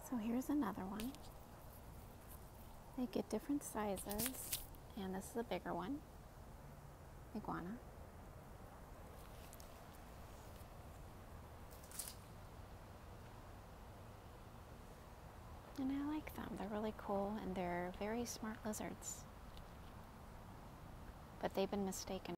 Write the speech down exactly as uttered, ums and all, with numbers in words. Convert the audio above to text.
So here's another one. They get different sizes, and this is a bigger one, iguana. And I like them. They're really cool, and they're very smart lizards. But they've been mistaken